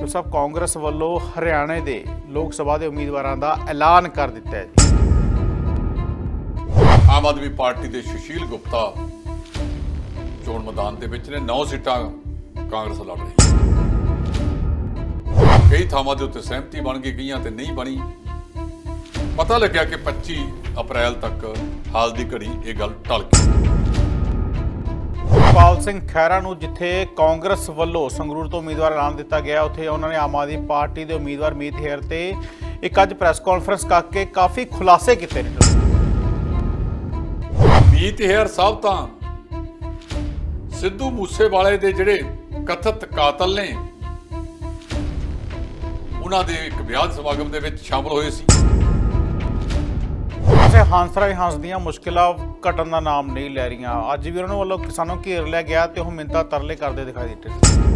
ਢਿੱਲੋਂ ਸਾਹਿਬ ਕਾਂਗਰਸ ਵੱਲੋਂ ਹਰਿਆਣੇ ਦੇ ਲੋਕ ਸਭਾ ਦੇ ਉਮੀਦਵਾਰਾਂ ਦਾ ਐਲਾਨ ਕਰ ਦਿੱਤਾ ਹੈ ਜੀ। ਆਮ ਆਦਮੀ ਪਾਰਟੀ ਦੇ ਸੁਸ਼ੀਲ ਗੁਪਤਾ ਚੋਣ ਮੈਦਾਨ ਦੇ ਵਿੱਚ ਨੇ 9 ਸੀਟਾਂ ਕਾਂਗਰਸ ਲੜ ਰਹੀ ਹੈ। ਕਈ ਥਾਵਾਂ ਦੇ ਉੱਤੇ ਸਹਿਮਤੀ ਬਣ ਗਈ, ਕਈਆਂ ਤੇ ਨਹੀਂ ਬਣੀ। ਪਤਾ ਲੱਗਿਆ ਕਿ 25 ਅਪ੍ਰੈਲ ਤੱਕ ਹਾਲ ਦੀ ਘੜੀ ਇਹ ਗੱਲ ਟਲ ਗਈ। ਸੁਖਪਾਲ ਸਿੰਘ ਖਹਿਰਾ ਨੂੰ ਜਿੱਥੇ ਕਾਂਗਰਸ ਵੱਲੋਂ ਸੰਗਰੂਰ ਤੋਂ ਉਮੀਦਵਾਰ ਐਲਾਨ ਦਿੱਤਾ ਗਿਆ, ਉੱਥੇ ਉਹਨਾਂ ਨੇ ਆਮ ਆਦਮੀ ਪਾਰਟੀ ਦੇ ਉਮੀਦਵਾਰ ਮੀਤ ਹੇਅਰ ਤੇ ਇੱਕ ਅੱਜ ਪ੍ਰੈਸ ਕਾਨਫਰੰਸ ਕਰਕੇ ਕਾਫੀ ਖੁਲਾਸੇ ਕੀਤੇ ਨੇ। ਮੀਤ ਹੇਅਰ ਸਾਹਿਬ ਤਾਂ ਸਿੱਧੂ ਮੂਸੇਵਾਲੇ ਦੇ ਜਿਹੜੇ ਕਥਿਤ ਕਾਤਲ ਨੇ, ਉਹਨਾਂ ਦੇ ਇੱਕ ਵਿਆਹ ਸਮਾਗਮ ਦੇ ਵਿੱਚ ਸ਼ਾਮਲ ਹੋਏ ਸੀ। ਹੰਸਰਾਜ ਹੰਸ ਦੀਆਂ ਮੁਸ਼ਕਿਲਾਂ ਘਟਣ ਦਾ ਨਾਮ ਨਹੀਂ ਲੈ ਰਹੀਆਂ। ਅੱਜ ਵੀ ਉਹਨਾਂ ਵੱਲੋਂ ਕਿਸਾਨਾਂ ਨੂੰ ਘੇਰ ਲਿਆ ਗਿਆ ਤੇ ਉਹ ਮਿੰਨਤਾਂ ਤਰਲੇ ਕਰਦੇ ਦਿਖਾਈ ਦਿੱਤੇ।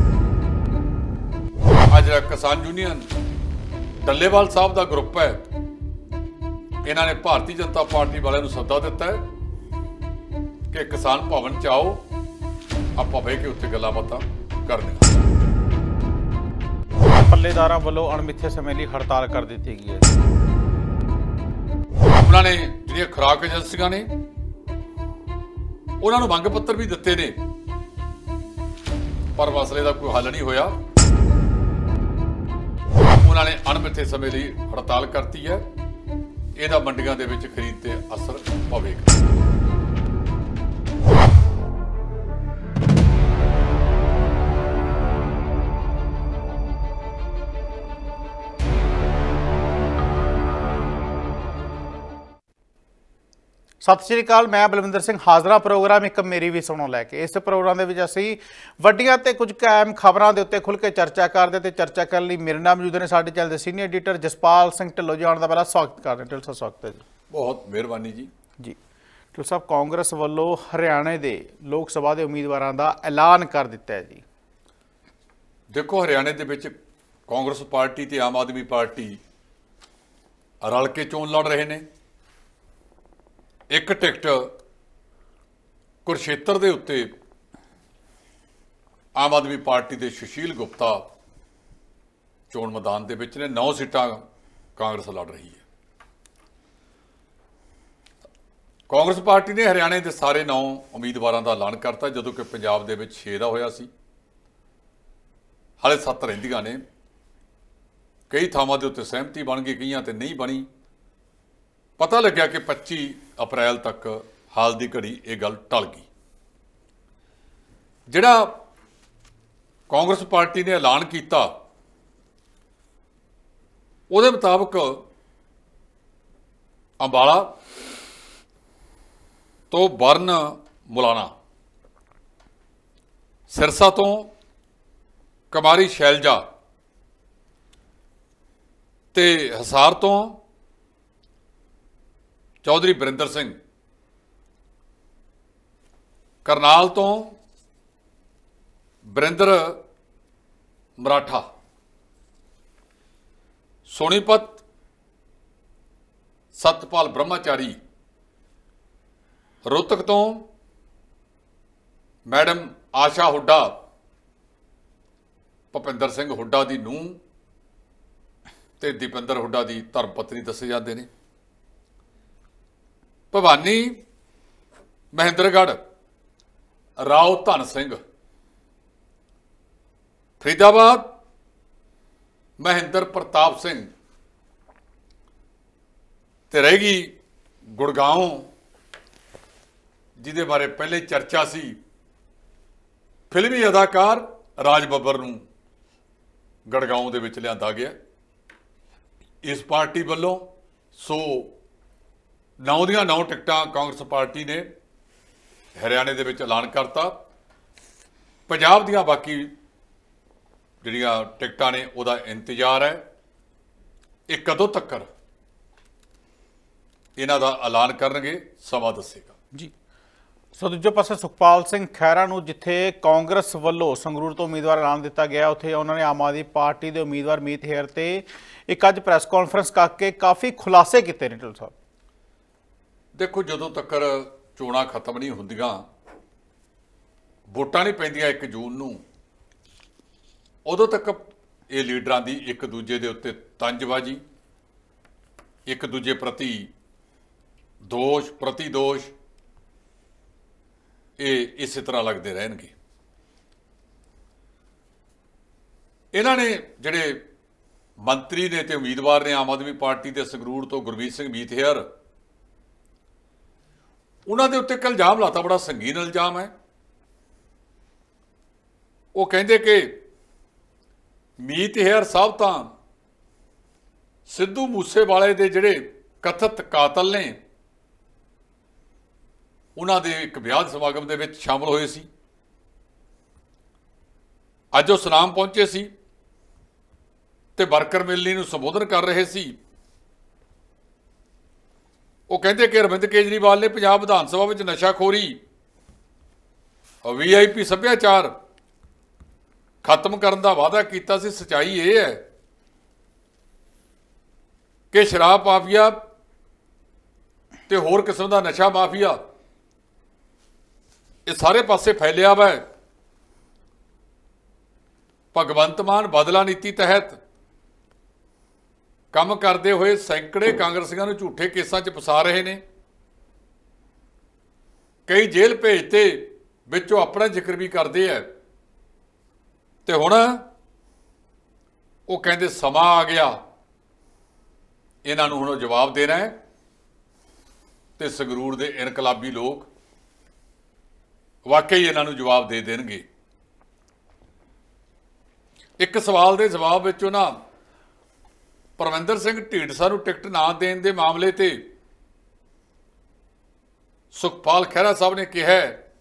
ਅੱਜ ਕਿਸਾਨ ਯੂਨੀਅਨ ਡੱਲੇਵਾਲ ਸਾਹਿਬ ਦਾ ਗਰੁੱਪ ਹੈ, ਇਹਨਾਂ ਨੇ ਭਾਰਤੀ ਜਨਤਾ ਪਾਰਟੀ ਵਾਲਿਆਂ ਨੂੰ ਸੱਦਾ ਦਿੱਤਾ ਹੈ ਕਿ ਕਿਸਾਨ ਭਵਨ ਚ ਆਓ, ਆਪਾਂ ਬਹਿ ਕੇ ਉੱਥੇ ਗੱਲਾਂ ਬਾਤਾਂ ਕਰਨੀਆਂ। ਪੱਲੇਦਾਰਾਂ ਵੱਲੋਂ ਅਣਮਿੱਥੇ ਸਮੇਂ ਲਈ ਹੜਤਾਲ ਕਰ ਦਿੱਤੀ ਗਈ ਹੈ। ਉਹਨਾਂ ਨੇ ਜਿਹੜੀਆਂ ਖੁਰਾਕ ਏਜੰਸੀਆਂ ਨੇ, ਉਹਨਾਂ ਨੂੰ ਮੰਗ ਪੱਤਰ ਵੀ ਦਿੱਤੇ ਨੇ, ਪਰ ਮਸਲੇ ਦਾ ਕੋਈ ਹੱਲ ਨਹੀਂ ਹੋਇਆ। ਉਹਨਾਂ ਨੇ ਅਣਮਿੱਥੇ ਸਮੇਂ ਲਈ ਹੜਤਾਲ ਕਰਤੀ ਹੈ। ਇਹਦਾ ਮੰਡੀਆਂ ਦੇ ਵਿੱਚ ਖਰੀਦ ਤੇ ਅਸਰ ਪਵੇਗਾ। ਸਤਿ ਸ਼੍ਰੀ ਅਕਾਲ, ਮੈਂ ਬਲਵਿੰਦਰ ਸਿੰਘ ਹਾਜ਼ਰਾ ਪ੍ਰੋਗਰਾਮ ਇੱਕ ਮੇਰੀ ਵੀ ਸੁਣੋ ਲੈ ਕੇ। ਇਸ ਪ੍ਰੋਗਰਾਮ ਦੇ ਵਿੱਚ ਅਸੀਂ ਵੱਡੀਆਂ ਤੇ ਕੁਝ ਕਾਇਮ ਖਬਰਾਂ ਦੇ ਉੱਤੇ ਖੁੱਲ੍ਹ ਕੇ ਚਰਚਾ ਕਰਦੇ ਤੇ ਚਰਚਾ ਕਰਨ ਲਈ ਮੇਰੇ ਨਾਲ ਮੌਜੂਦ ਨੇ ਸਾਡੇ ਚੈਨਲ ਦੇ ਸੀਨੀਅਰ ਐਡੀਟਰ ਜਸਪਾਲ ਸਿੰਘ ਢਿੱਲੋਂ ਜੀ। ਆਉਣ ਦਾ ਪਹਿਲਾਂ ਸਵਾਗਤ ਕਰਦੇ ਹਾਂ। ਢਿੱਲੋਂ ਸਾਹਿਬ ਸਵਾਗਤ ਹੈ ਜੀ। ਬਹੁਤ ਮਿਹਰਬਾਨੀ ਜੀ। ਢਿੱਲੋਂ ਸਾਹਿਬ ਕਾਂਗਰਸ ਵੱਲੋਂ ਹਰਿਆਣੇ ਦੇ ਲੋਕ ਸਭਾ ਦੇ ਉਮੀਦਵਾਰਾਂ ਦਾ ਐਲਾਨ ਕਰ ਦਿੱਤਾ ਹੈ ਜੀ। ਦੇਖੋ, ਹਰਿਆਣੇ ਦੇ ਵਿੱਚ ਕਾਂਗਰਸ ਪਾਰਟੀ ਤੇ ਆਮ ਆਦਮੀ ਪਾਰਟੀ ਰਲ ਕੇ ਚੋਣ ਲੜ ਰਹੇ ਨੇ। ਇੱਕ ਟਿਕਟ ਕੁਰਸ਼ੇਤਰ ਦੇ ਉੱਤੇ ਆਮ ਆਦਮੀ ਪਾਰਟੀ ਦੇ ਸੁਸ਼ੀਲ ਗੁਪਤਾ ਚੋਣ ਮੈਦਾਨ ਦੇ ਵਿੱਚ ਨੇ 9 ਸੀਟਾਂ ਕਾਂਗਰਸ ਲੜ ਰਹੀ ਹੈ। ਕਾਂਗਰਸ ਪਾਰਟੀ ਨੇ ਹਰਿਆਣੇ ਦੇ ਸਾਰੇ 9 ਉਮੀਦਵਾਰਾਂ ਦਾ ਐਲਾਨ ਕਰਤਾ, ਜਦੋਂ ਕਿ ਪੰਜਾਬ ਦੇ ਵਿੱਚ 6 ਦਾ ਹੋਇਆ ਸੀ। ਹਾਲੇ 7 ਰਹਿੰਦੀਆਂ ਨੇ। ਕਈ ਥਾਵਾਂ ਦੇ ਉੱਤੇ ਸਹਿਮਤੀ ਬਣ ਗਈ, ਕਈਆਂ ਤੇ ਨਹੀਂ ਬਣੀ। ਪਤਾ ਲੱਗਿਆ ਕਿ 25 ਅਪ੍ਰੈਲ ਤੱਕ ਹਾਲ ਦੀ ਘੜੀ ਇਹ ਗੱਲ ਟਲ ਗਈ। ਜਿਹੜਾ ਕਾਂਗਰਸ ਪਾਰਟੀ ਨੇ ਐਲਾਨ ਕੀਤਾ, ਉਹਦੇ ਮੁਤਾਬਕ ਅੰਬਾਲਾ ਤੋਂ ਬਰਨ ਮੁਲਾਣਾ, ਸਿਰਸਾ ਤੋਂ ਕੁਮਾਰੀ ਸ਼ੈਲਜਾ ਤੇ ਹਿਸਾਰ ਤੋਂ ਚੌਧਰੀ ਬਰਿੰਦਰ ਸਿੰਘ, ਕਰਨਾਲ ਤੋਂ ਬਰਿੰਦਰ ਮਰਾਠਾ, ਸੋਨੀਪਤ ਸਤਪਾਲ ਬ੍ਰਹਮਾਚਾਰੀ, ਰੋਹਤਕ ਤੋਂ ਮੈਡਮ ਆਸ਼ਾ ਹੁੱਡਾ, ਭੁਪਿੰਦਰ ਸਿੰਘ ਹੁੱਡਾ ਦੀ ਨੂੰਹ ਤੇ ਦੀਪਿੰਦਰ ਹੁੱਡਾ ਦੀ ਧਰਮ ਪਤਨੀ ਦੱਸੇ ਜਾਂਦੇ ਨੇ। ਭਵਾਨੀ ਮਹਿੰਦਰਗੜ੍ਹ ਰਾਓ ਧਨ ਸਿੰਘ, ਫਰੀਦਾਬਾਦ ਮਹਿੰਦਰ ਪ੍ਰਤਾਪ ਸਿੰਘ, ਤੇ ਰਹਿ ਗਈ ਗੁੜਗਾਉਂ, ਜਿਹਦੇ ਬਾਰੇ ਪਹਿਲੇ ਚਰਚਾ ਸੀ। ਫਿਲਮੀ ਅਦਾਕਾਰ ਰਾਜ ਬੱਬਰ ਨੂੰ ਗੁੜਗਾਉਂ ਦੇ ਵਿੱਚ ਲਿਆਂਦਾ ਗਿਆ ਇਸ ਪਾਰਟੀ ਵੱਲੋਂ। ਸੋ 9 ਦੀਆਂ 9 ਟਿਕਟਾਂ ਕਾਂਗਰਸ ਪਾਰਟੀ ਨੇ ਹਰਿਆਣੇ ਦੇ ਵਿੱਚ ਐਲਾਨ ਕਰਤਾ। ਪੰਜਾਬ ਦੀਆਂ ਬਾਕੀ ਜਿਹੜੀਆਂ ਟਿਕਟਾਂ ਨੇ ਉਹਦਾ ਇੰਤਜ਼ਾਰ ਹੈ। ਇਹ ਕਦੋਂ ਤੱਕ ਇਹਨਾਂ ਦਾ ਐਲਾਨ ਕਰਨਗੇ, ਸਮਾਂ ਦੱਸੇਗਾ ਜੀ। ਸੋ ਦੂਜੇ ਪਾਸੇ ਸੁਖਪਾਲ ਸਿੰਘ ਖਹਿਰਾ ਨੂੰ ਜਿੱਥੇ ਕਾਂਗਰਸ ਵੱਲੋਂ ਸੰਗਰੂਰ ਤੋਂ ਉਮੀਦਵਾਰ ਐਲਾਨ ਦਿੱਤਾ ਗਿਆ, ਉੱਥੇ ਉਹਨਾਂ ਨੇ ਆਮ ਆਦਮੀ ਪਾਰਟੀ ਦੇ ਉਮੀਦਵਾਰ ਮੀਤ ਹੇਅਰ ਤੇ ਇੱਕ ਅੱਜ ਪ੍ਰੈਸ ਕਾਨਫਰੰਸ ਕਰਕੇ ਕਾਫੀ ਖੁਲਾਸੇ ਕੀਤੇ ਨੇ। ਢਿੱਲੋਂ ਸਾਹਿਬ ਦੇਖੋ, ਜਦੋਂ ਤੱਕ ਚੋਣਾਂ ਖਤਮ ਨਹੀਂ ਹੁੰਦੀਆਂ, ਵੋਟਾਂ ਨਹੀਂ ਪੈਂਦੀਆਂ 1 ਜੂਨ ਨੂੰ, ਉਦੋਂ ਤੱਕ ਇਹ ਲੀਡਰਾਂ ਦੀ ਇੱਕ ਦੂਜੇ ਦੇ ਉੱਤੇ ਤੰਜਬਾਜ਼ੀ, ਇੱਕ ਦੂਜੇ ਪ੍ਰਤੀ ਦੋਸ਼ ਪ੍ਰਤੀਦੋਸ਼, ਇਹ ਇਸੇ ਤਰ੍ਹਾਂ ਲੱਗਦੇ ਰਹਿਣਗੇ। ਇਹਨਾਂ ਨੇ ਜਿਹੜੇ ਮੰਤਰੀ ਨੇ ਤੇ ਉਮੀਦਵਾਰ ਨੇ ਆਮ ਆਦਮੀ ਪਾਰਟੀ ਦੇ ਸੰਗਰੂਰ ਤੋਂ ਗੁਰਮੀਤ ਸਿੰਘ ਮੀਤਹਿਰ, ਉਹਨਾਂ ਦੇ ਉੱਤੇ ਇੱਕ ਇਲਜ਼ਾਮ ਲਾਤਾ, ਬੜਾ ਸੰਗੀਨ ਇਲਜ਼ਾਮ ਹੈ। ਉਹ ਕਹਿੰਦੇ ਕਿ ਮੀਤਹਿਰ ਸਾਹਿਬ ਤਾਂ ਸਿੱਧੂ ਮੂਸੇਵਾਲੇ ਦੇ ਜਿਹੜੇ ਕਥਿਤ ਕਾਤਲ ਨੇ, ਉਹਨਾਂ ਦੇ ਇੱਕ ਵਿਆਹ ਸਮਾਗਮ ਦੇ ਵਿੱਚ ਸ਼ਾਮਲ ਹੋਏ ਸੀ। ਅੱਜ ਉਹ ਸੁਨਾਮ ਪਹੁੰਚੇ ਸੀ ਤੇ ਵਰਕਰ ਮਿਲਣੀ ਨੂੰ ਸੰਬੋਧਨ ਕਰ ਰਹੇ ਸੀ। ਉਹ ਕਹਿੰਦੇ ਕਿ ਅਰਵਿੰਦ ਕੇਜਰੀਵਾਲ ਨੇ ਪੰਜਾਬ ਵਿਧਾਨ ਸਭਾ ਵਿੱਚ ਨਸ਼ਾਖੋਰੀ, VIP ਸੱਭਿਆਚਾਰ ਖਤਮ ਕਰਨ ਦਾ ਵਾਅਦਾ ਕੀਤਾ ਸੀ। ਸੱਚਾਈ ਇਹ ਹੈ ਕਿ ਸ਼ਰਾਬ ਮਾਫੀਆ ਤੇ ਹੋਰ ਕਿਸਮ ਦਾ ਨਸ਼ਾ ਮਾਫੀਆ ਇਹ ਸਾਰੇ ਪਾਸੇ ਫੈਲਿਆ ਵਾ। ਭਗਵੰਤ ਮਾਨ ਬਦਲਾ ਨੀਤੀ ਤਹਿਤ ਕੰਮ ਕਰਦੇ ਹੋਏ ਸੈਂਕੜੇ ਕਾਂਗਰਸੀਆਂ ਨੂੰ ਝੂਠੇ ਕੇਸਾਂ 'ਚ ਫਸਾ ਰਹੇ ਨੇ। ਕਈ ਜੇਲ੍ਹ ਭੇਜਤੇ, ਵਿੱਚੋਂ ਆਪਣਾ ਜ਼ਿਕਰ ਵੀ ਕਰਦੇ ਆ। ਤੇ ਹੁਣ ਉਹ ਕਹਿੰਦੇ ਸਮਾਂ ਆ ਗਿਆ, ਇਹਨਾਂ ਨੂੰ ਹੁਣ ਜਵਾਬ ਦੇਣਾ ਹੈ। ਤੇ ਸੰਗਰੂਰ ਦੇ ਇਨਕਲਾਬੀ ਲੋਕ ਵਾਕਈ ਇਹਨਾਂ ਨੂੰ ਜਵਾਬ ਦੇ ਦੇਣਗੇ। ਇੱਕ ਸਵਾਲ ਦੇ ਜਵਾਬ ਵਿੱਚ ਉਹਨਾਂ ਪਰਮਿੰਦਰ ਸਿੰਘ ਢੀਂਡਸਾ ਨੂੰ ਟਿਕਟ ਨਾ ਦੇਣ ਦੇ ਮਾਮਲੇ ਤੇ ਸੁਖਪਾਲ ਖਹਿਰਾ ਸਾਹਿਬ ਨੇ ਕਿਹਾ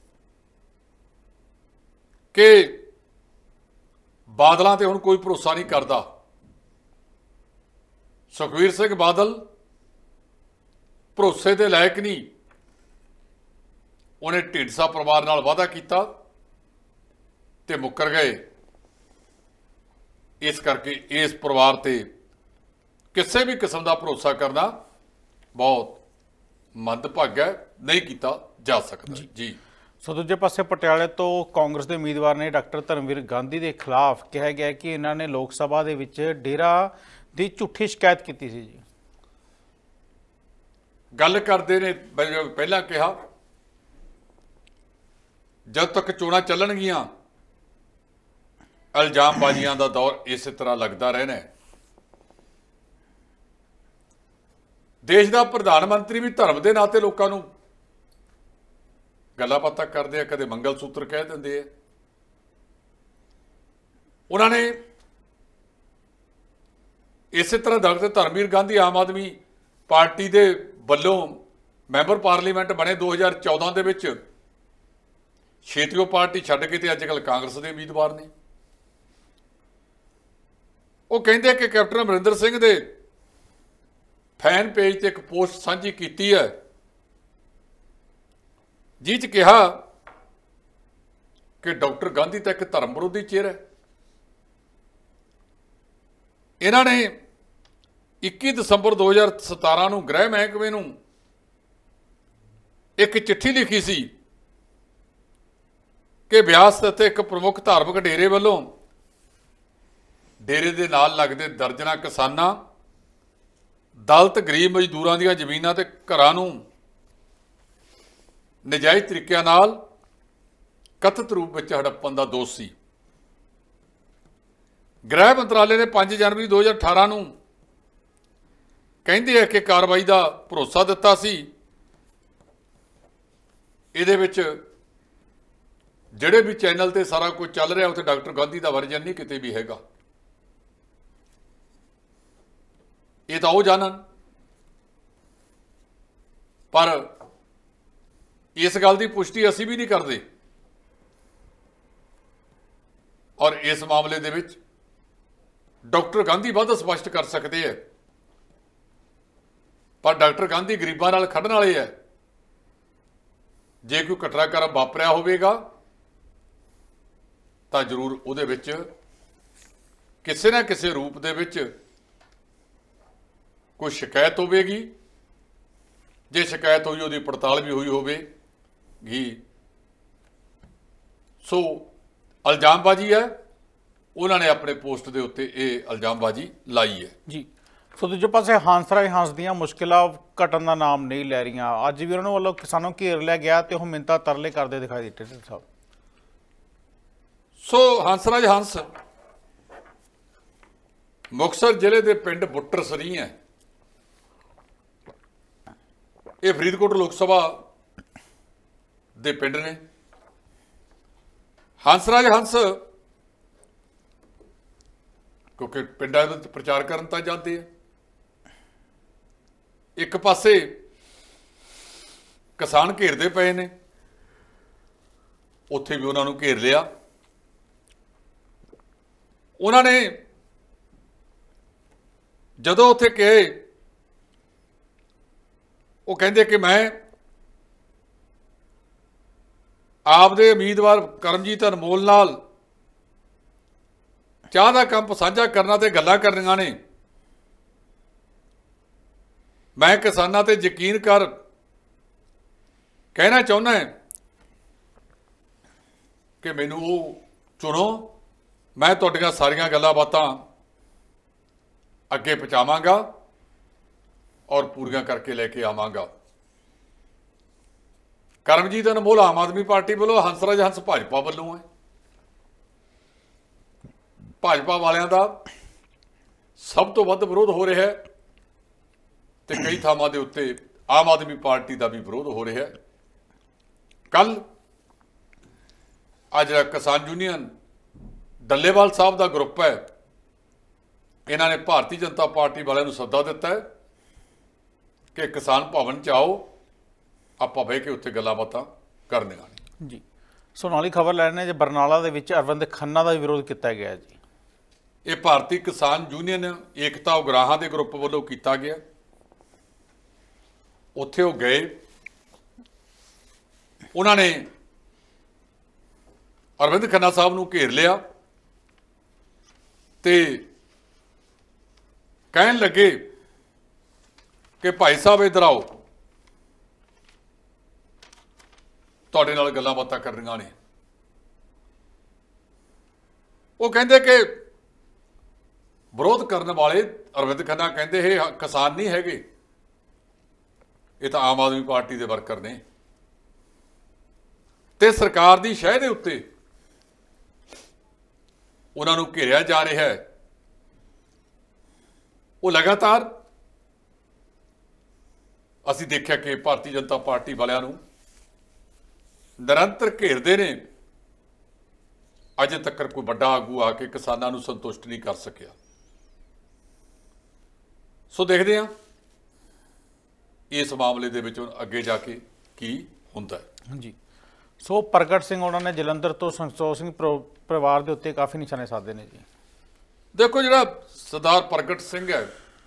ਕਿ ਬਾਦਲਾਂ ਤੇ ਹੁਣ ਕੋਈ ਭਰੋਸਾ ਨਹੀਂ ਕਰਦਾ। ਸੁਖਬੀਰ ਸਿੰਘ ਬਾਦਲ ਭਰੋਸੇ ਦੇ ਲਾਇਕ ਨਹੀਂ। ਉਹਨੇ ਢੀਂਡਸਾ ਪਰਿਵਾਰ ਨਾਲ ਵਾਅਦਾ ਕੀਤਾ ਤੇ ਮੁੱਕਰ ਗਏ। ਇਸ ਕਰਕੇ ਇਸ ਪਰਿਵਾਰ ਤੇ ਕਿਸੇ ਵੀ ਕਿਸਮ ਦਾ ਭਰੋਸਾ ਕਰਨਾ ਬਹੁਤ ਮੰਦਭਾਗਾ ਹੈ, ਨਹੀਂ ਕੀਤਾ ਜਾ ਸਕਦਾ ਜੀ। ਸੋ ਦੂਜੇ ਪਾਸੇ ਪਟਿਆਲੇ ਤੋਂ ਕਾਂਗਰਸ ਦੇ ਉਮੀਦਵਾਰ ਨੇ ਡਾਕਟਰ ਧਰਮਵੀਰ ਗਾਂਧੀ ਦੇ ਖਿਲਾਫ ਕਿਹਾ ਗਿਆ ਕਿ ਇਹਨਾਂ ਨੇ ਲੋਕ ਸਭਾ ਦੇ ਵਿੱਚ ਡੇਰਾ ਦੀ ਝੂਠੀ ਸ਼ਿਕਾਇਤ ਕੀਤੀ ਸੀ ਜੀ। ਗੱਲ ਕਰਦੇ ਨੇ ਪਹਿਲਾਂ ਕਿਹਾ ਜਦ ਤੱਕ ਚੋਣਾਂ ਚੱਲਣਗੀਆਂ ਇਲਜ਼ਾਮਬਾਜ਼ੀਆਂ ਦਾ ਦੌਰ ਇਸੇ ਤਰ੍ਹਾਂ ਲੱਗਦਾ ਰਹਿਣਾ ਹੈ। ਦੇਸ਼ ਦਾ ਪ੍ਰਧਾਨ ਮੰਤਰੀ ਵੀ ਧਰਮ ਦੇ ਨਾਤੇ ਲੋਕਾਂ ਨੂੰ ਗੱਲਾਂ ਬਾਤਾਂ ਕਰਦੇ ਆ, ਕਦੇ ਮੰਗਲ ਸੂਤਰ ਕਹਿ ਦਿੰਦੇ ਆ। ਉਹਨਾਂ ਨੇ ਇਸੇ ਤਰ੍ਹਾਂ ਡਾਕਟਰ ਧਰਮਵੀਰ ਗਾਂਧੀ ਆਮ ਆਦਮੀ ਪਾਰਟੀ ਦੇ ਵੱਲੋਂ ਮੈਂਬਰ ਪਾਰਲੀਮੈਂਟ ਬਣੇ 2014 ਦੇ ਵਿੱਚ, ਛੇਤੀ ਉਹ ਪਾਰਟੀ ਛੱਡ ਕੇ ਤੇ ਅੱਜ ਕੱਲ੍ਹ ਕਾਂਗਰਸ ਦੇ ਉਮੀਦਵਾਰ ਨੇ। ਉਹ ਕਹਿੰਦੇ ਕਿ ਕੈਪਟਨ ਅਮਰਿੰਦਰ ਸਿੰਘ ਦੇ ਫੈਨ ਪੇਜ ਤੇ ਇੱਕ ਪੋਸਟ ਸਾਂਝੀ ਕੀਤੀ ਹੈ ਜਿਹ 'ਚ ਕਿਹਾ ਕਿ ਡਾਕਟਰ ਗਾਂਧੀ ਤਾਂ ਇੱਕ ਧਰਮ ਵਿਰੋਧੀ ਚਿਹਰਾ ਹੈ। ਇਹਨਾਂ ਨੇ 21 ਦਸੰਬਰ 2017 ਨੂੰ ਗ੍ਰਹਿ ਮਹਿਕਮੇ ਨੂੰ ਇੱਕ ਚਿੱਠੀ ਲਿਖੀ ਸੀ ਕਿ ਬਿਆਸ ਅਤੇ ਇੱਕ ਪ੍ਰਮੁੱਖ ਧਾਰਮਿਕ ਡੇਰੇ ਵੱਲੋਂ ਡੇਰੇ ਦੇ ਨਾਲ ਲੱਗਦੇ ਦਰਜਨਾਂ ਕਿਸਾਨਾਂ, ਦਲਿਤ, ਗਰੀਬ ਮਜ਼ਦੂਰਾਂ ਦੀਆਂ ਜ਼ਮੀਨਾਂ ਤੇ ਘਰਾਂ ਨੂੰ ਨਜਾਇਜ਼ ਤਰੀਕਿਆਂ ਨਾਲ ਕਥਿਤ ਰੂਪ ਵਿੱਚ ਹੜੱਪਣ ਦਾ ਦੋਸ਼ ਸੀ। ਗ੍ਰਹਿ ਮੰਤਰਾਲੇ ਨੇ 5 ਜਨਵਰੀ 2018 ਨੂੰ ਕਹਿੰਦੇ ਆ ਕਿ ਕਾਰਵਾਈ ਦਾ ਭਰੋਸਾ ਦਿੱਤਾ ਸੀ। ਇਹਦੇ ਵਿੱਚ ਜਿਹੜੇ ਵੀ ਚੈਨਲ ਤੇ ਸਾਰਾ ਕੁਝ ਚੱਲ ਰਿਹਾ ਉੱਥੇ ਡਾਕਟਰ ਗਾਂਧੀ ਦਾ ਵਰਜਨ ਨਹੀਂ ਕਿਤੇ ਵੀ ਹੈਗਾ। ਇਹ ਤਾਂ ਉਹ ਜਾਣਨ, ਪਰ ਇਸ ਗੱਲ ਦੀ ਪੁਸ਼ਟੀ ਅਸੀਂ ਵੀ ਨਹੀਂ ਕਰਦੇ। ਔਰ ਇਸ ਮਾਮਲੇ ਦੇ ਵਿੱਚ ਡਾਕਟਰ ਗਾਂਧੀ ਵੱਧ ਸਪਸ਼ਟ ਕਰ ਸਕਦੇ ਹੈ, ਪਰ ਡਾਕਟਰ ਗਾਂਧੀ ਗਰੀਬਾਂ ਨਾਲ ਖੜਨ ਵਾਲੇ ਹੈ। ਜੇ ਕੋਈ ਘਟਨਾਕ੍ਰਮ ਵਾਪਰਿਆ ਹੋਵੇਗਾ ਤਾਂ ਜ਼ਰੂਰ ਉਹਦੇ ਵਿੱਚ ਕਿਸੇ ਨਾ ਕਿਸੇ ਰੂਪ ਦੇ ਵਿੱਚ ਕੋਈ ਸ਼ਿਕਾਇਤ ਹੋਵੇਗੀ। ਜੇ ਸ਼ਿਕਾਇਤ ਹੋਈ ਉਹਦੀ ਪੜਤਾਲ ਵੀ ਹੋਈ ਹੋਵੇਗੀ। ਸੋ ਇਲਜ਼ਾਮਬਾਜ਼ੀ ਹੈ, ਉਹਨਾਂ ਨੇ ਆਪਣੇ ਪੋਸਟ ਦੇ ਉੱਤੇ ਇਹ ਇਲਜ਼ਾਮਬਾਜ਼ੀ ਲਾਈ ਹੈ ਜੀ। ਸੋ ਦੂਜੇ ਪਾਸੇ ਹੰਸਰਾਜ ਹੰਸ ਦੀਆਂ ਮੁਸ਼ਕਿਲਾਂ ਘਟਣ ਦਾ ਨਾਮ ਨਹੀਂ ਲੈ ਰਹੀਆਂ। ਅੱਜ ਵੀ ਉਹਨਾਂ ਵੱਲੋਂ ਕਿਸਾਨਾਂ ਨੂੰ ਘੇਰ ਲਿਆ ਗਿਆ ਤੇ ਉਹ ਮਿੰਨਤਾਂ ਤਰਲੇ ਕਰਦੇ ਦਿਖਾਈ ਦਿੱਤੇ ਸਾਹਿਬ। ਸੋ ਹੰਸਰਾਜ ਹੰਸ ਮੁਕਤਸਰ ਜ਼ਿਲ੍ਹੇ ਦੇ ਪਿੰਡ ਬੁੱਟਰ ਸਰੀ ਹੈ। ਇਹ ਫਰੀਦਕੋਟ ਲੋਕ ਸਭਾ ਦੇ ਪਿੰਡ ਨੇ। ਹੰਸਰਾਜ ਹੰਸ ਕਿਉਂਕਿ ਪਿੰਡਾਂ ਵਿੱਚ ਪ੍ਰਚਾਰ ਕਰਨ ਤਾਂ ਜਾਂਦੇ ਆ। ਇੱਕ ਪਾਸੇ ਕਿਸਾਨ ਘੇਰਦੇ ਪਏ ਨੇ, ਉੱਥੇ ਵੀ ਉਹਨਾਂ ਨੂੰ ਘੇਰ ਲਿਆ। ਉਹਨਾਂ ਨੇ ਜਦੋਂ ਉੱਥੇ ਕਹੇ, ਉਹ ਕਹਿੰਦੇ ਕਿ ਮੈਂ ਆਪਦੇ ਉਮੀਦਵਾਰ ਕਰਮਜੀਤ ਅਨਮੋਲ ਨਾਲ ਚਾਹ ਦਾ ਕੰਮ ਸਾਂਝਾ ਕਰਨਾ ਤੇ ਗੱਲਾਂ ਕਰਨੀਆਂ ਨੇ। ਮੈਂ ਕਿਸਾਨਾਂ ਤੇ ਯਕੀਨ ਕਰ ਕਹਿਣਾ ਚਾਹੁੰਦਾ ਕਿ ਮੈਨੂੰ ਉਹ ਚੁਣੋ, ਮੈਂ ਤੁਹਾਡੀਆਂ ਸਾਰੀਆਂ ਗੱਲਾਂ ਬਾਤਾਂ ਅੱਗੇ ਪਹੁੰਚਾਵਾਂਗਾ ਔਰ ਪੂਰੀਆਂ ਕਰਕੇ ਲੈ ਕੇ ਆਵਾਂਗਾ। ਕਰਮਜੀਤ ਅਨਮੋਲ ਆਮ ਆਦਮੀ ਪਾਰਟੀ ਵੱਲੋਂ, ਹੰਸਰਾਜ ਹੰਸ ਭਾਜਪਾ ਵੱਲੋਂ ਹੈ। ਭਾਜਪਾ ਵਾਲਿਆਂ ਦਾ ਸਭ ਤੋਂ ਵੱਧ ਵਿਰੋਧ ਹੋ ਰਿਹਾ ਹੈ ਤੇ ਕਈ ਥਾਵਾਂ ਦੇ ਉੱਤੇ ਆਮ ਆਦਮੀ ਪਾਰਟੀ ਦਾ ਵੀ ਵਿਰੋਧ ਹੋ ਰਿਹਾ ਹੈ। ਕੱਲ ਅੱਜ ਜਿਹੜਾ ਕਿਸਾਨ ਯੂਨੀਅਨ ਡੱਲੇਵਾਲ ਸਾਹਿਬ ਦਾ ਗਰੁੱਪ ਹੈ, ਇਹਨਾਂ ਨੇ ਭਾਰਤੀ ਜਨਤਾ ਪਾਰਟੀ ਵਾਲਿਆਂ ਨੂੰ ਸੱਦਾ ਦਿੱਤਾ ਹੈ ਕਿ ਕਿਸਾਨ ਭਵਨ 'ਚ ਆਓ, ਆਪਾਂ ਬਹਿ ਕੇ ਉੱਥੇ ਗੱਲਾਂ ਬਾਤਾਂ ਕਰਨੀਆਂ ਨੇ ਜੀ। ਸੋ ਨਾਲ ਹੀ ਖਬਰ ਲੈਣੇ ਜੇ ਬਰਨਾਲਾ ਦੇ ਵਿੱਚ ਅਰਵਿੰਦ ਖੰਨਾ ਦਾ ਵੀ ਵਿਰੋਧ ਕੀਤਾ ਗਿਆ ਜੀ। ਇਹ ਭਾਰਤੀ ਕਿਸਾਨ ਯੂਨੀਅਨ ਏਕਤਾ ਉਗਰਾਹਾਂ ਦੇ ਗਰੁੱਪ ਵੱਲੋਂ ਕੀਤਾ ਗਿਆ। ਉੱਥੇ ਉਹ ਗਏ, ਉਹਨਾਂ ਨੇ ਅਰਵਿੰਦ ਖੰਨਾ ਸਾਹਿਬ ਨੂੰ ਘੇਰ ਲਿਆ ਤੇ ਕਹਿਣ ਲੱਗੇ ਕਿ ਭਾਈ ਸਾਹਿਬ ਇੱਧਰ ਆਓ, ਤੁਹਾਡੇ ਨਾਲ ਗੱਲਾਂ ਬਾਤਾਂ ਕਰਨੀਆਂ ਨੇ। ਉਹ ਕਹਿੰਦੇ ਕਿ ਵਿਰੋਧ ਕਰਨ ਵਾਲੇ ਅਰਵਿੰਦ ਖੰਨਾ ਕਹਿੰਦੇ ਇਹ ਕਿਸਾਨ ਨਹੀਂ ਹੈਗੇ, ਇਹ ਤਾਂ ਆਮ ਆਦਮੀ ਪਾਰਟੀ ਦੇ ਵਰਕਰ ਨੇ ਤੇ ਸਰਕਾਰ ਦੀ ਸ਼ਹਿ ਦੇ ਉੱਤੇ ਉਹਨਾਂ ਨੂੰ ਘੇਰਿਆ ਜਾ ਰਿਹਾ ਹੈ। ਉਹ ਲਗਾਤਾਰ ਅਸੀਂ ਦੇਖਿਆ ਕਿ ਭਾਰਤੀ ਜਨਤਾ ਪਾਰਟੀ ਵਾਲਿਆਂ ਨੂੰ ਨਿਰੰਤਰ ਘੇਰਦੇ ਨੇ। ਅਜੇ ਤੱਕ ਕੋਈ ਵੱਡਾ ਆਗੂ ਆ ਕੇ ਕਿਸਾਨਾਂ ਨੂੰ ਸੰਤੁਸ਼ਟ ਨਹੀਂ ਕਰ ਸਕਿਆ। ਸੋ ਦੇਖਦੇ ਹਾਂ ਇਸ ਮਾਮਲੇ ਦੇ ਵਿੱਚ ਅੱਗੇ ਜਾ ਕੇ ਕੀ ਹੁੰਦਾ ਹੈ ਜੀ। ਸੋ ਪ੍ਰਗਟ ਸਿੰਘ ਉਹਨਾਂ ਨੇ ਜਲੰਧਰ ਤੋਂ ਸੰਤੋਖ ਸਿੰਘ ਪਰਿਵਾਰ ਦੇ ਉੱਤੇ ਕਾਫੀ ਨਿਸ਼ਾਨੇ ਸਾਧੇ ਨੇ ਜੀ। ਦੇਖੋ, ਜਿਹੜਾ ਸਰਦਾਰ ਪ੍ਰਗਟ ਸਿੰਘ ਹੈ,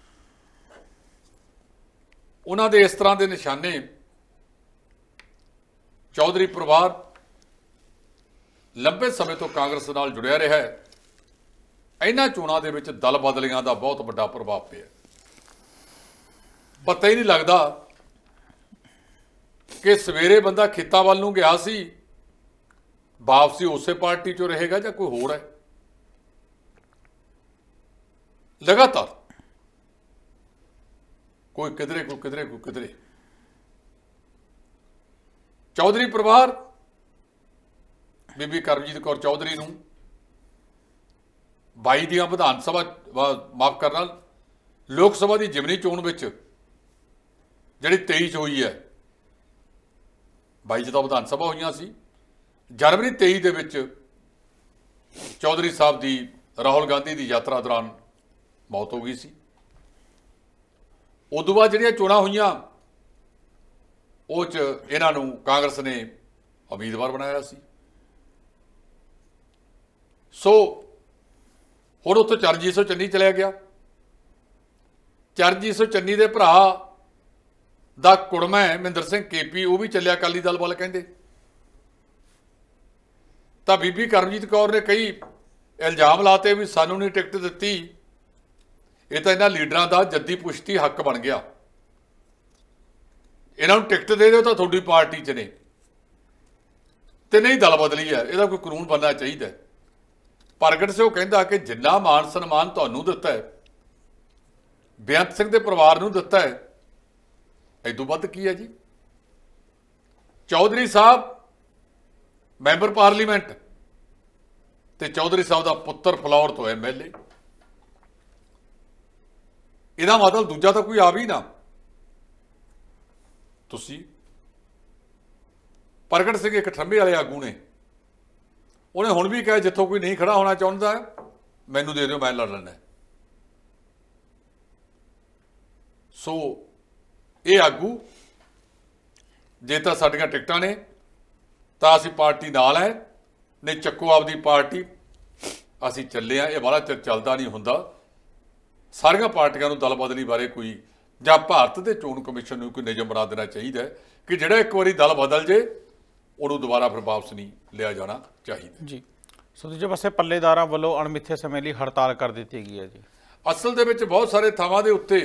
ਉਹਨਾਂ ਦੇ ਇਸ ਤਰ੍ਹਾਂ ਦੇ ਨਿਸ਼ਾਨੇ, ਚੌਧਰੀ ਪਰਿਵਾਰ ਲੰਬੇ ਸਮੇਂ ਤੋਂ ਕਾਂਗਰਸ ਨਾਲ ਜੁੜਿਆ ਰਿਹਾ ਹੈ। ਇਹਨਾਂ ਚੋਣਾਂ ਦੇ ਵਿੱਚ ਦਲ ਬਦਲੀਆਂ ਦਾ ਬਹੁਤ ਵੱਡਾ ਪ੍ਰਭਾਵ ਪਿਆ। ਪਤਾ ਹੀ ਨਹੀਂ ਲੱਗਦਾ ਕਿ ਸਵੇਰੇ ਬੰਦਾ ਖੇਤਾਂ ਵੱਲ ਨੂੰ ਗਿਆ ਸੀ, ਵਾਪਸੀ ਉਸੇ ਪਾਰਟੀ 'ਚੋਂ ਰਹੇਗਾ ਜਾਂ ਕੋਈ ਹੋਰ ਹੈ। ਲਗਾਤਾਰ ਕੋਈ ਕਿਧਰੇ, ਕੋਈ ਕਿਧਰੇ, ਕੋਈ ਕਿਧਰੇ। ਚੌਧਰੀ ਪਰਿਵਾਰ ਬੀਬੀ ਕਰਮਜੀਤ ਕੌਰ ਚੌਧਰੀ ਨੂੰ 22 ਦੀਆਂ ਵਿਧਾਨ ਸਭਾ, ਮਾਫ ਕਰਨਾ, ਲੋਕ ਸਭਾ ਦੀ ਜ਼ਿਮਨੀ ਚੋਣ ਵਿੱਚ ਜਿਹੜੀ 23 'ਚ ਹੋਈ ਹੈ, 22 'ਚ ਤਾਂ ਵਿਧਾਨ ਸਭਾ ਹੋਈਆਂ ਸੀ, ਜਨਵਰੀ 23 ਦੇ ਵਿੱਚ ਚੌਧਰੀ ਸਾਹਿਬ ਦੀ ਰਾਹੁਲ ਗਾਂਧੀ ਦੀ ਯਾਤਰਾ ਦੌਰਾਨ ਮੌਤ ਹੋ ਗਈ ਸੀ। ਉਦੋਂ ਬਾਅਦ ਜਿਹੜੀਆਂ ਚੋਣਾਂ ਹੋਈਆਂ ਉਹ 'ਚ ਇਹਨਾਂ ਨੂੰ ਕਾਂਗਰਸ ਨੇ ਉਮੀਦਵਾਰ ਬਣਾਇਆ ਸੀ। ਸੋ ਹੁਣ ਉੱਥੇ ਚਰਨਜੀਤ ਸਿੰਘ ਚੰਨੀ ਚਲਿਆ ਗਿਆ। ਚਰਨਜੀਤ ਸਿੰਘ ਚੰਨੀ ਦੇ ਭਰਾ ਦਾ ਕੁੜਮਾ ਹੈ ਮਹਿੰਦਰ ਸਿੰਘ ਕੇਪੀ, ਉਹ ਵੀ ਚੱਲਿਆ ਅਕਾਲੀ ਦਲ ਵੱਲ ਕਹਿੰਦੇ। ਤਾਂ ਬੀਬੀ ਕਰਮਜੀਤ ਕੌਰ ਨੇ ਕਈ ਇਲਜ਼ਾਮ ਲਾਤੇ ਵੀ ਸਾਨੂੰ ਨਹੀਂ ਟਿਕਟ ਦਿੱਤੀ, ਇਹ ਤਾਂ ਇਹਨਾਂ ਲੀਡਰਾਂ ਦਾ ਜੱਦੀ ਪੁਸ਼ਤੀ ਹੱਕ ਬਣ ਗਿਆ, ਇਹਨਾਂ ਨੂੰ ਟਿਕਟ ਦੇ ਦਿਓ ਤਾਂ ਤੁਹਾਡੀ ਪਾਰਟੀ 'ਚ ਨੇ, ਤੇ ਨਹੀਂ ਦਲ ਬਦਲੀ ਹੈ, ਇਹਦਾ ਕੋਈ ਕਾਨੂੰਨ ਬਣਨਾ ਚਾਹੀਦਾ। ਪ੍ਰਗਟ ਸਿੰਘ ਕਹਿੰਦਾ ਕਿ ਜਿੰਨਾ ਮਾਨ ਸਨਮਾਨ ਤੁਹਾਨੂੰ ਦਿੱਤਾ ਹੈ, ਬੇਅੰਤ ਸਿੰਘ ਦੇ ਪਰਿਵਾਰ ਨੂੰ ਦਿੱਤਾ ਹੈ, ਇਦੋਂ ਵੱਧ ਕੀ ਹੈ ਜੀ। ਚੌਧਰੀ ਸਾਹਿਬ ਮੈਂਬਰ ਪਾਰਲੀਮੈਂਟ ਤੇ ਚੌਧਰੀ ਸਾਹਿਬ ਦਾ ਪੁੱਤਰ ਫਲੌਰ ਤੋਂ MLA, ਇਹਦਾ ਮਤਲਬ ਦੂਜਾ ਤਾਂ ਕੋਈ ਆ ਵੀ ਨਾ। ਤੁਸੀਂ ਪ੍ਰਗਟ ਸਿੰਘ ਇੱਕ ਠੰਬੇ ਵਾਲੇ ਆਗੂ ਨੇ, ਉਹਨੇ ਹੁਣ ਵੀ ਕਿਹਾ ਜਿੱਥੋਂ ਕੋਈ ਨਹੀਂ ਖੜਾ ਹੋਣਾ ਚਾਹੁੰਦਾ ਮੈਨੂੰ ਦੇ ਦਿਓ, ਮੈਂ ਲੜ ਲੈਣਾ। ਸੋ ਇਹ ਆਗੂ ਜੇ ਤਾਂ ਸਾਡੀਆਂ ਟਿਕਟਾਂ ਨੇ ਤਾਂ ਅਸੀਂ ਪਾਰਟੀ ਨਾਲ ਹੈ, ਨਹੀਂ ਚੱਕੋ ਆਪਦੀ ਪਾਰਟੀ, ਅਸੀਂ ਚੱਲੇ ਆ। ਇਹ ਬੜਾ ਚਿਰ ਚੱਲਦਾ ਨਹੀਂ ਹੁੰਦਾ। ਸਾਰੀਆਂ ਪਾਰਟੀਆਂ ਨੂੰ ਦਲ ਬਦਲੀ ਬਾਰੇ ਕੋਈ ਜਾਂ ਭਾਰਤ ਦੇ ਚੋਣ ਕਮਿਸ਼ਨ ਨੂੰ ਕੋਈ ਨਿਯਮ ਬਣਾ ਦੇਣਾ ਚਾਹੀਦਾ ਕਿ ਜਿਹੜਾ ਇੱਕ ਵਾਰੀ ਦਲ ਬਦਲ ਜੇ ਉਹਨੂੰ ਦੁਬਾਰਾ ਫਿਰ ਵਾਪਸ ਨਹੀਂ ਲਿਆ ਜਾਣਾ ਚਾਹੀਦਾ ਜੀ। ਸੋ ਦੂਜੇ ਪਾਸੇ ਪੱਲੇਦਾਰਾਂ ਵੱਲੋਂ ਅਣਮਿੱਥੇ ਸਮੇਂ ਲਈ ਹੜਤਾਲ ਕਰ ਦਿੱਤੀ ਗਈ ਹੈ ਜੀ। ਅਸਲ ਦੇ ਵਿੱਚ ਬਹੁਤ ਸਾਰੇ ਥਾਵਾਂ ਦੇ ਉੱਤੇ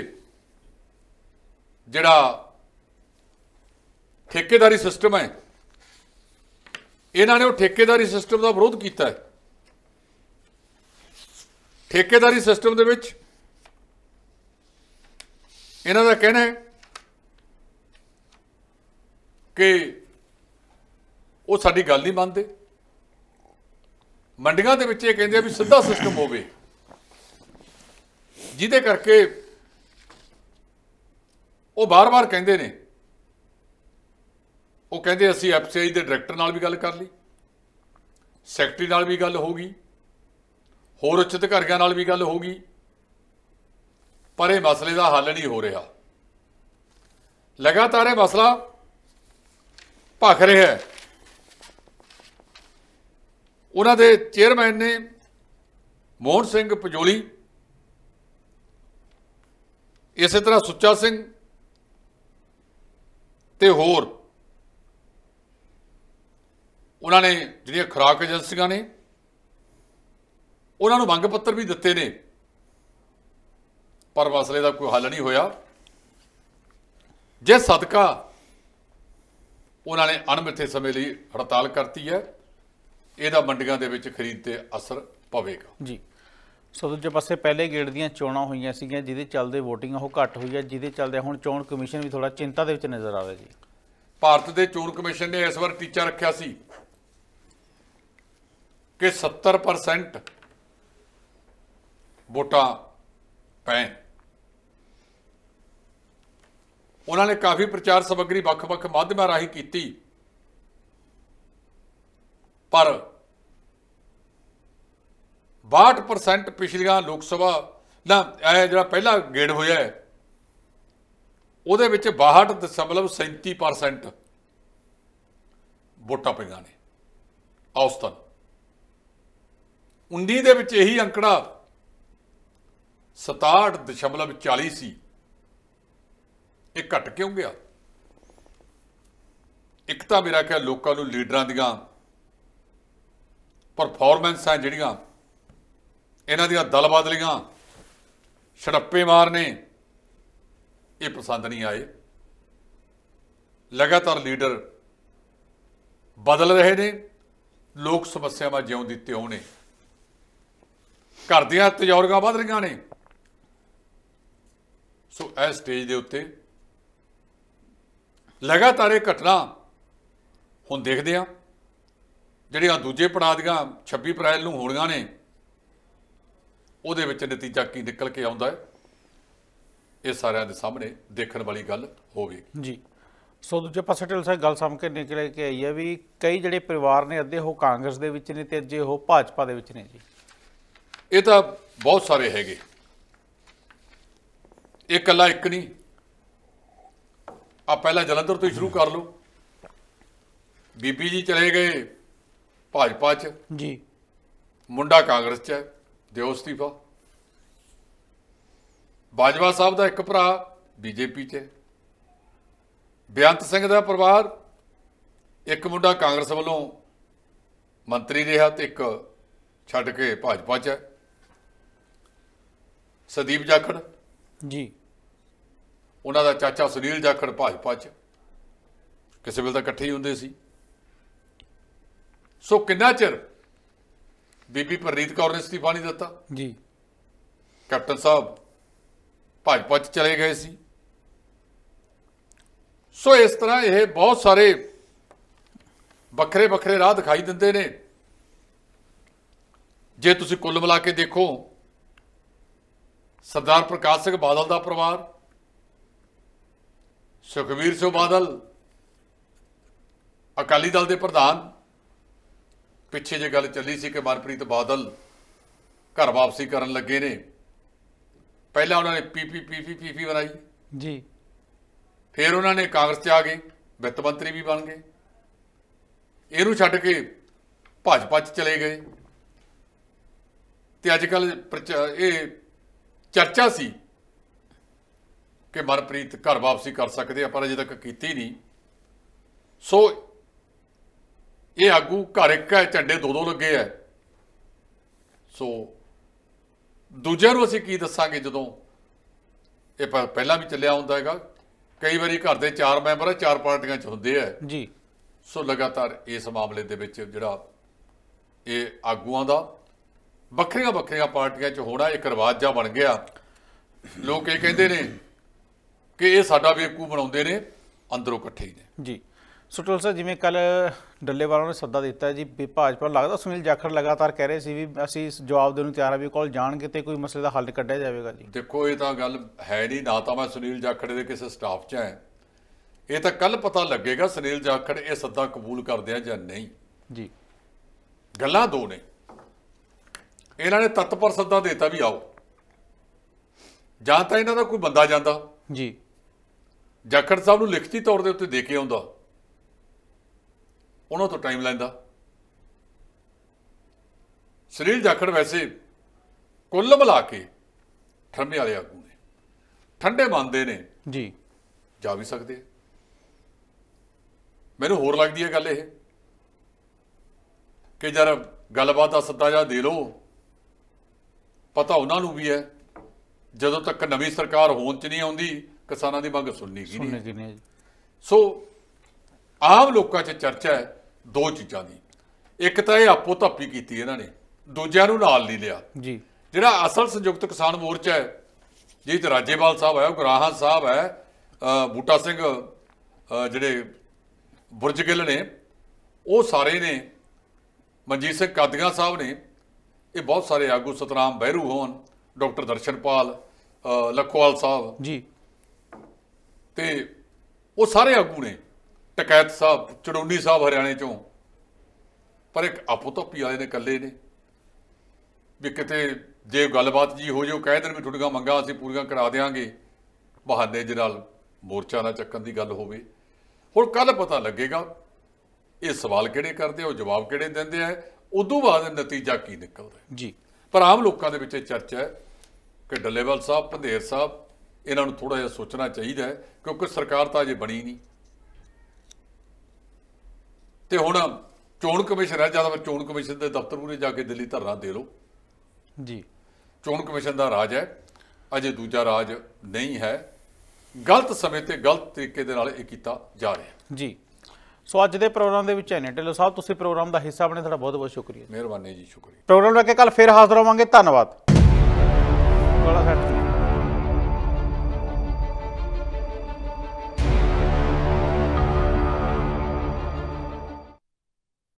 ਜਿਹੜਾ ਠੇਕੇਦਾਰੀ ਸਿਸਟਮ ਹੈ, ਇਹਨਾਂ ਨੇ ਉਹ ਠੇਕੇਦਾਰੀ ਸਿਸਟਮ ਦਾ ਵਿਰੋਧ ਕੀਤਾ ਹੈ। ਠੇਕੇਦਾਰੀ ਸਿਸਟਮ ਦੇ ਵਿੱਚ ਇਹਨਾਂ ਦਾ ਕਹਿਣਾ ਹੈ ਕਿ ਉਹ ਸਾਡੀ ਗੱਲ ਨਹੀਂ ਮੰਨਦੇ। ਮੰਡੀਆਂ ਦੇ ਵਿੱਚ ਇਹ ਕਹਿੰਦੇ ਆ ਵੀ ਸਿੱਧਾ ਸਿਸਟਮ ਹੋਵੇ, ਜਿਹਦੇ ਕਰਕੇ ਉਹ ਬਾਰ-ਬਾਰ ਕਹਿੰਦੇ ਨੇ। ਉਹ ਕਹਿੰਦੇ ਅਸੀਂ FCI ਦੇ ਡਾਇਰੈਕਟਰ ਨਾਲ ਵੀ ਗੱਲ ਕਰ ਲਈ, ਸੈਕਟਰੀ ਨਾਲ ਵੀ ਗੱਲ ਹੋ ਗਈ, ਹੋਰ ਉੱਚ ਅਧਿਕਾਰੀਆਂ ਨਾਲ ਵੀ ਗੱਲ ਹੋ ਗਈ, ਪਰ ਇਹ ਮਸਲੇ ਦਾ ਹੱਲ ਨਹੀਂ ਹੋ ਰਿਹਾ। ਲਗਾਤਾਰ ਇਹ ਮਸਲਾ ਭਖ ਰਿਹਾ ਹੈ। ਉਹਨਾਂ ਦੇ ਚੇਅਰਮੈਨ ਨੇ ਮੋਹਨ ਸਿੰਘ ਪਜੋਲੀ, ਇਸੇ ਤਰ੍ਹਾਂ ਸੁੱਚਾ ਸਿੰਘ ਤੇ ਹੋਰ ਉਹਨਾਂ ਨੇ ਜਿਹੜੀਆਂ ਖੁਰਾਕ ਏਜੰਸੀਆਂ ਨੇ ਉਹਨਾਂ ਨੂੰ ਮੰਗ ਪੱਤਰ ਵੀ ਦਿੱਤੇ ਨੇ, ਪਰ ਮਸਲੇ ਦਾ ਕੋਈ ਹੱਲ ਨਹੀਂ ਹੋਇਆ। ਜੇ ਸਦਕਾ ਉਹਨਾਂ ਨੇ ਅਣਮਿੱਥੇ ਸਮੇਂ ਲਈ ਹੜਤਾਲ ਕਰਤੀ ਹੈ, ਇਹਦਾ ਮੰਡੀਆਂ ਦੇ ਵਿੱਚ ਖਰੀਦ ਤੇ ਅਸਰ ਪਵੇਗਾ ਜੀ। ਸੋ ਦੂਜੇ ਪਾਸੇ ਪਹਿਲੇ ਗੇੜ ਦੀਆਂ ਚੋਣਾਂ ਹੋਈਆਂ ਸੀਗੀਆਂ, ਜਿਹਦੇ ਚੱਲਦੇ ਵੋਟਿੰਗ ਉਹ ਘੱਟ ਹੋਈ ਹੈ, ਜਿਹਦੇ ਚੱਲਦੇ ਹੁਣ ਚੋਣ ਕਮਿਸ਼ਨ ਵੀ ਥੋੜਾ ਚਿੰਤਾ ਦੇ ਵਿੱਚ ਨਜ਼ਰ ਆ ਰਿਹਾ ਜੀ। ਭਾਰਤ ਦੇ ਚੋਣ ਕਮਿਸ਼ਨ ਨੇ ਇਸ ਵਾਰ ਟੀਚਾ ਰੱਖਿਆ ਸੀ ਕਿ 70% ਵੋਟਾਂ ਪੈਣ। ਉਹਨਾਂ ਨੇ ਕਾਫੀ ਪ੍ਰਚਾਰ ਸਮੱਗਰੀ ਵੱਖ-ਵੱਖ ਮਾਧਿਅਮਾਂ ਰਾਹੀਂ ਕੀਤੀ, ਪਰ 62% ਪਿਛਲੀਆਂ ਲੋਕ ਸਭਾ ਦਾ ਇਹ ਜਿਹੜਾ ਪਹਿਲਾ ਗੇੜ ਹੋਇਆ ਹੈ ਉਹਦੇ ਵਿੱਚ 62.37% ਵੋਟਾਂ ਪਈਆਂ ਨੇ ਔਸਤਨ। 19 ਦੇ ਵਿੱਚ ਇਹੀ ਅੰਕੜਾ 67.40 ਸੀ। ਇਹ ਘਟ ਕਿਉਂ ਗਿਆ? ਇੱਕ ਤਾਂ ਮੇਰਾ ਖਿਆਲ ਲੋਕਾਂ ਨੂੰ ਲੀਡਰਾਂ ਦੀਆਂ ਪਰਫਾਰਮੈਂਸਾਂ ਜਿਹੜੀਆਂ ਇਹਨਾਂ ਦੀਆਂ ਦਲ ਬਦਲੀਆਂ ਛੜੱਪੇ ਮਾਰਨੇ ਇਹ ਪਸੰਦ ਨਹੀਂ ਆਏ। ਲਗਾਤਾਰ ਲੀਡਰ ਬਦਲ ਰਹੇ ਨੇ, ਲੋਕ ਸਮੱਸਿਆਵਾਂ ਜਿਉਂ ਦੀ ਤਿਉਂ ਨੇ, ਘਰ ਦੀਆਂ ਤਜੌਰੀਆਂ ਵੱਧ ਰਹੀਆਂ ਨੇ। ਸੋ ਇਸ ਸਟੇਜ ਦੇ ਉੱਤੇ ਲਗਾਤਾਰ ਇਹ ਘਟਨਾ ਹੁਣ ਦੇਖਦੇ ਹਾਂ, ਜਿਹੜੀਆਂ ਦੂਜੇ ਪੜਾਅ ਦੀਆਂ 26 ਅਪ੍ਰੈਲ ਨੂੰ ਹੋਣੀਆਂ ਨੇ, ਉਹਦੇ ਵਿੱਚ ਨਤੀਜਾ ਕੀ ਨਿਕਲ ਕੇ ਆਉਂਦਾ ਹੈ, ਇਹ ਸਾਰਿਆਂ ਦੇ ਸਾਹਮਣੇ ਦੇਖਣ ਵਾਲੀ ਗੱਲ ਹੋਵੇਗੀ ਜੀ। ਸੋ ਦੂਜੇ ਪਾਸੇ ਢਿੱਲੋਂ ਸਾਹਿਬ ਗੱਲ ਸਾਹਮਣੇ ਕੇ ਨਿਕਲ ਕੇ ਆਈ ਹੈ ਵੀ ਕਈ ਜਿਹੜੇ ਪਰਿਵਾਰ ਨੇ ਅੱਧੇ ਉਹ ਕਾਂਗਰਸ ਦੇ ਵਿੱਚ ਨੇ ਤੇ ਅੱਧੇ ਉਹ ਭਾਜਪਾ ਦੇ ਵਿੱਚ ਨੇ ਜੀ। ਇਹ ਤਾਂ ਬਹੁਤ ਸਾਰੇ ਹੈਗੇ, ਇਹ ਇਕੱਲਾ ਇੱਕ ਨਹੀਂ। ਆ ਪਹਿਲਾਂ ਜਲੰਧਰ ਤੋਂ ਹੀ ਸ਼ੁਰੂ ਕਰ ਲਓ। ਬੀਬੀ ਜੀ ਚਲੇ ਗਏ ਭਾਜਪਾ 'ਚ ਜੀ, ਮੁੰਡਾ ਕਾਂਗਰਸ 'ਚ ਹੈ, ਦਿਓ ਅਸਤੀਫਾ। ਬਾਜਵਾ ਸਾਹਿਬ ਦਾ ਇੱਕ ਭਰਾ BJP 'ਚ ਹੈ। ਬੇਅੰਤ ਸਿੰਘ ਦਾ ਪਰਿਵਾਰ, ਇੱਕ ਮੁੰਡਾ ਕਾਂਗਰਸ ਵੱਲੋਂ ਮੰਤਰੀ ਰਿਹਾ ਤੇ ਇੱਕ ਛੱਡ ਕੇ ਭਾਜਪਾ 'ਚ ਹੈ। ਸੰਦੀਪ ਜਾਖੜ ਜੀ, ਉਹਨਾਂ ਦਾ ਚਾਚਾ ਸੁਨੀਲ ਜਾਖੜ ਭਾਜਪਾ 'ਚ, ਕਿਸੇ ਵੇਲੇ ਤਾਂ ਇਕੱਠੇ ਹੀ ਹੁੰਦੇ ਸੀ। ਸੋ ਕਿੰਨਾ ਚਿਰ ਬੀਬੀ ਪ੍ਰਨੀਤ ਕੌਰ ਨੇ ਅਸਤੀਫਾ ਨਹੀਂ ਦਿੱਤਾ ਜੀ। ਕੈਪਟਨ ਸਾਹਿਬ ਭਾਜਪਾ 'ਚ ਚਲੇ ਗਏ ਸੀ। ਸੋ ਇਸ ਤਰ੍ਹਾਂ ਇਹ ਬਹੁਤ ਸਾਰੇ ਵੱਖਰੇ ਵੱਖਰੇ ਰਾਹ ਦਿਖਾਈ ਦਿੰਦੇ ਨੇ। ਜੇ ਤੁਸੀਂ ਕੁੱਲ ਮਿਲਾ ਕੇ ਦੇਖੋ, ਸਰਦਾਰ ਪ੍ਰਕਾਸ਼ ਸਿੰਘ ਬਾਦਲ ਦਾ ਪਰਿਵਾਰ, ਸੁਖਬੀਰ ਸਿੰਘ ਬਾਦਲ ਅਕਾਲੀ ਦਲ ਦੇ ਪ੍ਰਧਾਨ, ਪਿੱਛੇ ਜੇ ਗੱਲ ਚੱਲੀ ਸੀ ਕਿ ਮਨਪ੍ਰੀਤ ਬਾਦਲ ਘਰ ਵਾਪਸੀ ਕਰਨ ਲੱਗੇ ਨੇ, ਪਹਿਲਾਂ ਉਹਨਾਂ ਨੇ ਪੀਪੀ ਬਣਾਈ ਜੀ, ਫਿਰ ਉਹਨਾਂ ਨੇ ਕਾਂਗਰਸ 'ਚ ਆ ਗਏ, ਵਿੱਤ ਮੰਤਰੀ ਵੀ ਬਣ ਗਏ, ਇਹਨੂੰ ਛੱਡ ਕੇ ਭਾਜਪਾ 'ਚ ਚਲੇ ਗਏ। ਤੇ ਅੱਜ ਕੱਲ ਇਹ ਚਰਚਾ ਸੀ ਕਿ ਮਨਪ੍ਰੀਤ ਘਰ ਵਾਪਸੀ ਕਰ ਸਕਦੇ ਆ, ਪਰ ਅਜੇ ਤੱਕ ਕੀਤੀ ਨਹੀਂ। ਸੋ ਇਹ ਆਗੂ ਘਰ ਇੱਕ ਹੈ, ਝੰਡੇ ਦੋ ਦੋ ਲੱਗੇ ਹੈ। ਸੋ ਦੂਜਿਆਂ ਨੂੰ ਅਸੀਂ ਕੀ ਦੱਸਾਂਗੇ ਜਦੋਂ ਇਹ ਪਹਿਲਾਂ ਵੀ ਚੱਲਿਆ ਹੁੰਦਾ ਹੈਗਾ। ਕਈ ਵਾਰੀ ਘਰ ਦੇ 4 ਮੈਂਬਰ 4 ਪਾਰਟੀਆਂ 'ਚ ਹੁੰਦੇ ਆ ਜੀ। ਸੋ ਲਗਾਤਾਰ ਇਸ ਮਾਮਲੇ ਦੇ ਵਿੱਚ ਜਿਹੜਾ ਇਹ ਆਗੂਆਂ ਦਾ ਵੱਖਰੀਆਂ ਵੱਖਰੀਆਂ ਪਾਰਟੀਆਂ 'ਚ ਹੋਣਾ ਇੱਕ ਰਿਵਾਜ ਜਿਹਾ ਬਣ ਗਿਆ। ਲੋਕ ਇਹ ਕਹਿੰਦੇ ਨੇ ਕਿ ਇਹ ਸਾਡਾ ਬੇਵਕੂਫ ਬਣਾਉਂਦੇ ਨੇ, ਅੰਦਰੋਂ ਇਕੱਠੇ ਹੀ ਨੇ ਜੀ। ਸੋ ਟੋਲ ਸਾਹਿਬ, ਜਿਵੇਂ ਕੱਲ ਡੱਲੇਵਾਲ ਨੇ ਸੱਦਾ ਦਿੱਤਾ ਜੀ, ਭਾਜਪਾ ਲੱਗਦਾ ਸੁਨੀਲ ਜਾਖੜ ਲਗਾਤਾਰ ਕਹਿ ਰਹੇ ਸੀ ਵੀ ਅਸੀਂ ਜਵਾਬ ਦੇਣ ਨੂੰ ਤਿਆਰ ਆ ਵੀ ਕੋਲ ਜਾਣਗੇ ਤੇ ਕੋਈ ਮਸਲੇ ਦਾ ਹੱਲ ਕੱਢਿਆ ਜਾਵੇਗਾ ਜੀ। ਦੇਖੋ ਇਹ ਤਾਂ ਗੱਲ ਹੈ ਨਹੀਂ, ਨਾ ਤਾਂ ਮੈਂ ਸੁਨੀਲ ਜਾਖੜ ਦੇ ਕਿਸੇ ਸਟਾਫ 'ਚ ਹੈ। ਇਹ ਤਾਂ ਕੱਲ ਪਤਾ ਲੱਗੇਗਾ ਸੁਨੀਲ ਜਾਖੜ ਇਹ ਸੱਦਾ ਕਬੂਲ ਕਰਦੇ ਆ ਜਾਂ ਨਹੀਂ ਜੀ। ਗੱਲਾਂ ਦੋ ਨੇ। ਇਹਨਾਂ ਨੇ ਤੱਤਪਰ ਸੱਦਾ ਦੇਤਾ ਵੀ ਆਓ, ਜਾਂ ਤਾਂ ਇਹਨਾਂ ਦਾ ਕੋਈ ਬੰਦਾ ਜਾਂਦਾ ਜੀ, ਜਾਖੜ ਸਾਹਿਬ ਨੂੰ ਲਿਖਤੀ ਤੌਰ ਦੇ ਉੱਤੇ ਦੇ ਕੇ ਆਉਂਦਾ, ਉਹਨਾਂ ਤੋਂ ਟਾਈਮ ਲੈਂਦਾ। ਸੁਨੀਲ ਜਾਖੜ ਵੈਸੇ ਕੁੱਲ ਮਿਲਾ ਕੇ ਠਰਮੇ ਵਾਲੇ ਆਗੂ ਨੇ, ਠੰਡੇ ਮੰਨਦੇ ਨੇ ਜੀ, ਜਾ ਵੀ ਸਕਦੇ। ਮੈਨੂੰ ਹੋਰ ਲੱਗਦੀ ਹੈ ਗੱਲ ਇਹ ਕਿ ਯਾਰ ਗੱਲਬਾਤ ਦਾ ਸੱਦਾ ਜਾ ਦੇ ਲਓ। ਪਤਾ ਉਹਨਾਂ ਨੂੰ ਵੀ ਹੈ ਜਦੋਂ ਤੱਕ ਨਵੀਂ ਸਰਕਾਰ ਹੋਣ 'ਚ ਨਹੀਂ ਆਉਂਦੀ ਕਿਸਾਨਾਂ ਦੀ ਮੰਗ ਸੁਣਨੀ ਕੀ ਨਹੀਂ। ਸੋ ਆਮ ਲੋਕਾਂ 'ਚ ਚਰਚਾ ਹੈ ਦੋ ਚੀਜ਼ਾਂ ਦੀ। ਇੱਕ ਤਾਂ ਇਹ ਆਪੋ ਧਾਪੀ ਕੀਤੀ ਇਹਨਾਂ ਨੇ, ਦੂਜਿਆਂ ਨੂੰ ਨਾਲ ਨਹੀਂ ਲਿਆ ਜੀ। ਜਿਹੜਾ ਅਸਲ ਸੰਯੁਕਤ ਕਿਸਾਨ ਮੋਰਚਾ ਹੈ, ਜਿਹਦੇ 'ਚ ਰਾਜੇਵਾਲ ਸਾਹਿਬ ਹੈ, ਗੁਰਾਹਾਂ ਸਾਹਿਬ ਹੈ, ਬੂਟਾ ਸਿੰਘ ਜਿਹੜੇ ਬੁਰਜਗਿੱਲ ਨੇ, ਉਹ ਸਾਰੇ ਨੇ, ਮਨਜੀਤ ਸਿੰਘ ਕਾਦੀਆਂ ਸਾਹਿਬ ਨੇ, ਇਹ ਬਹੁਤ ਸਾਰੇ ਆਗੂ, ਸਤਨਾਮ ਬਹਿਰੂ ਹੋਣ, ਡਾਕਟਰ ਦਰਸ਼ਨਪਾਲ, ਲੱਖੋਵਾਲ ਸਾਹਿਬ ਜੀ, ਤੇ ਉਹ ਸਾਰੇ ਆਗੂ ਨੇ, ਟਕੈਤ ਸਾਹਿਬ, ਚੜੂੰਨੀ ਸਾਹਿਬ ਹਰਿਆਣੇ ਚੋਂ। ਪਰ ਇੱਕ ਆਪੋ ਧਾਪੀ ਵਾਲੇ ਨੇ, ਇਕੱਲੇ ਨੇ ਵੀ ਕਿਤੇ ਜੇ ਗੱਲਬਾਤ ਜੀ ਹੋ ਜਾਓ, ਕਹਿ ਦੇਣ ਵੀ ਤੁਹਾਡੀਆਂ ਮੰਗਾਂ ਅਸੀਂ ਪੂਰੀਆਂ ਕਰਾ ਦਿਆਂਗੇ, ਬਹਾਨੇ ਦੇ ਨਾਲ ਮੋਰਚਾ ਨਾ ਚੱਕਣ ਦੀ ਗੱਲ ਹੋਵੇ। ਹੁਣ ਕੱਲ ਪਤਾ ਲੱਗੇਗਾ ਇਹ ਸਵਾਲ ਕਿਹੜੇ ਕਰਦੇ ਆ, ਉਹ ਜਵਾਬ ਕਿਹੜੇ ਦਿੰਦੇ ਆ, ਉਦੋਂ ਬਾਅਦ ਨਤੀਜਾ ਕੀ ਨਿਕਲਦਾ ਜੀ। ਪਰ ਆਮ ਲੋਕਾਂ ਦੇ ਵਿੱਚ ਇਹ ਚਰਚਾ ਹੈ ਕਿ ਡੱਲੇਵਾਲ ਸਾਹਿਬ, ਪੰਧੇਰ ਸਾਹਿਬ, ਇਹਨਾਂ ਨੂੰ ਥੋੜਾ ਜਿਹਾ ਸੋਚਣਾ ਚਾਹੀਦਾ ਹੈ, ਕਿਉਂਕਿ ਸਰਕਾਰ ਤਾਂ ਅਜੇ ਬਣੀ ਨਹੀਂ। ਤੇ ਹੁਣ ਚੋਣ ਕਮਿਸ਼ਨ ਹੈ, ਜਾਂ ਚੋਣ ਕਮਿਸ਼ਨ ਦੇ ਦਫ਼ਤਰ ਮੂਹਰੇ ਜਾ ਕੇ ਦਿੱਲੀ ਧਰਨਾ ਦੇ ਲਓ ਜੀ। ਚੋਣ ਕਮਿਸ਼ਨ ਦਾ ਰਾਜ ਹੈ, ਅਜੇ ਦੂਜਾ ਰਾਜ ਨਹੀਂ ਹੈ। ਗਲਤ ਸਮੇਂ ਤੇ ਗਲਤ ਤਰੀਕੇ ਦੇ ਨਾਲ ਇਹ ਕੀਤਾ ਜਾ ਰਿਹਾ ਜੀ। ਸੋ ਅੱਜ ਦੇ ਪ੍ਰੋਗਰਾਮ ਦੇ ਵਿੱਚ ਐਨੇ ਢਿੱਲੋਂ ਸਾਹਿਬ, ਤੁਸੀਂ ਪ੍ਰੋਗਰਾਮ ਦਾ ਹਿੱਸਾ ਬਣੇ, ਤੁਹਾਡਾ ਬਹੁਤ ਬਹੁਤ ਸ਼ੁਕਰੀਆ। ਮਿਹਰਬਾਨੀ ਜੀ, ਸ਼ੁਕਰੀਆ। ਪ੍ਰੋਗਰਾਮ ਲੈ ਕੇ ਕੱਲ ਫਿਰ ਹਾਜ਼ਰ ਹੋਵਾਂਗੇ। ਧੰਨਵਾਦ।